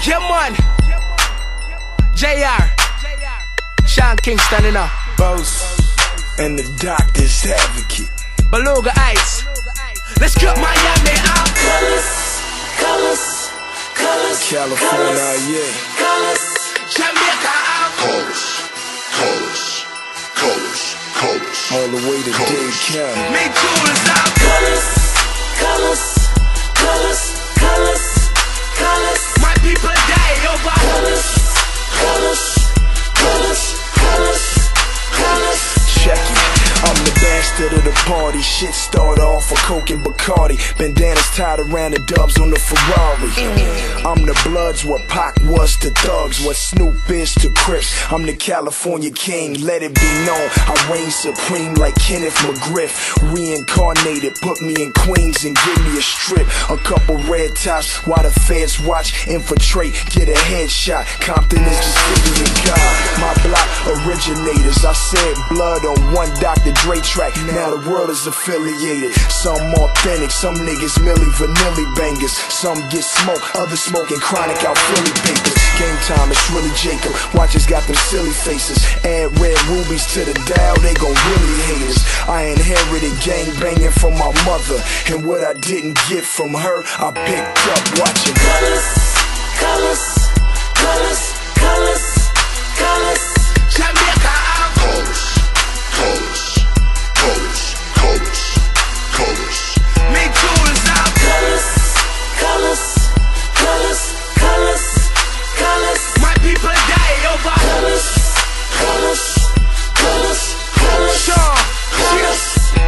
Yeah, man. JR. Sean Kingston, you know. Boss and the doctor's advocate. Beluga ice. Let's cut Miami out. Colors, colors, colors. Californ-i-a. Colors. Jamaica out. Colors, colors, colors, colors. All the way to Dade County. Me jewels out. Colors, colors, colors, colors, colors. My people die over. Colors, colors, colors, colors, colors. Check it. I'm the bastard of the party. Shit started off for coke and bacardi. Bandanas tied around the dubs on the Ferarri. I'm the Bloods, what Pac was to thugs, what Snoop is to crips. I'm the California king, let it be known. I reign supreme like Kenneth McGriff. Reincarnated, put me in Queens and give me a strip. A couple red tops while the feds watch. Infiltrate, get a headshot. Compton is the city of God. My block originators. I said blood on one Dr. Dre track, now the world is affiliated. Some authentic, some niggas milli vanilli bangers. Some get smoke, others smoking chronic out Philly papers. Game time, it's really Jacob. Watchers got them silly faces. Add red rubies to the dial, they gon' really hate us. I inherited gang banging from my mother, and what I didn't get from her, I picked up watching. Colors, colors, colors, colors, colors. Jamaica out. Colors, colors, colors, colors, colors. Me jewels out. Colors, colors, colors, colors, colors. My people die over. Colors, colors, colors, colors. Sure. Colors.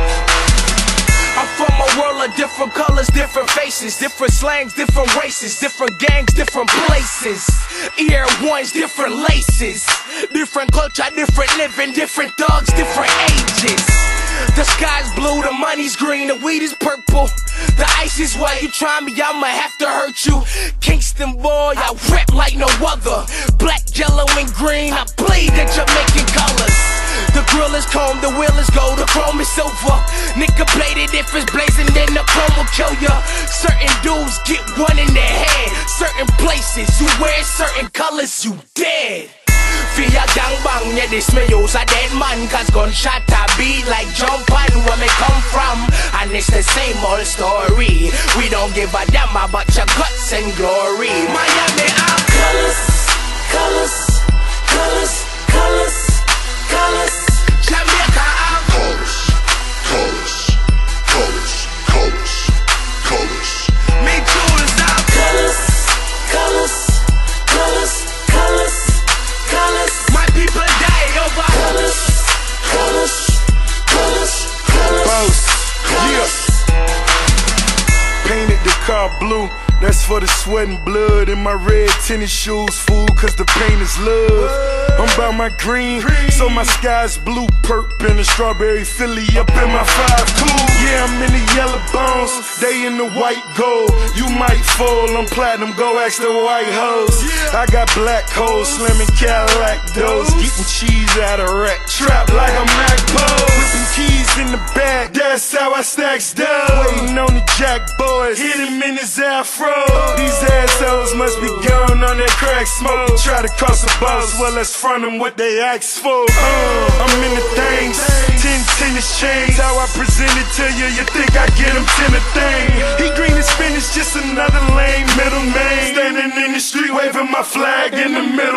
I'm from a world of different colors, different faces, different slangs, different races, different gangs, different places. Ear ones, different laces, different culture, different living, different thugs, different ages. The sky's blue, the money's green, the weed is purple. The ice is white, you try me, I'ma have to hurt you. Kingston boy, I rap like no other. Black, yellow, and green, I bleed the Jamaican colors. The grill is chrome, the wheel is gold, the chrome is silver. Nigga plated, if it's blazing, then the chrome will kill ya. Certain dudes get one in their head. Certain places, you wear certain colors, you dead. Via gang bang, yeah, this me use a dead man. Cause gunshot a beat like jump on where me come from. And it's the same old story. We don't give a damn about your guts and glory. Miami out. Colors, colors, colors, colors, colors. Jamaica out. Colors, colors, colors, colors, colors. Me jewels out. Colors, colors, colors, colors, colors. My people die over. Colors, colors, colors, colors. Boss, yeah. Painted the car blue, that's for the sweat and blood. In my red tennis shoes, fool, cause the paint is love. I'm about my green, so my sky's blue. Perp and a strawberry Philly up in my 5 cool. Yeah, I'm in the yellow bones, they in the white gold. You might fall, I'm platinum, go ask the white hoes. I got black hoes, slamming Cadillac doors. Getting cheese out of rack, trap like a Mac pose. Whipping keys in the bag, that's how I stacks dough. Waiting on the jack boys, hit him in his afro. These assholes must be going on that crack smoke. Try to cross the boss, well let's front them what they ask for. I'm in the things, 10 tennis chains. How I present it to you, you think I get him 10 a thing. He green and spinach, just another lame middle name. Standing in the street waving my flag in the middle.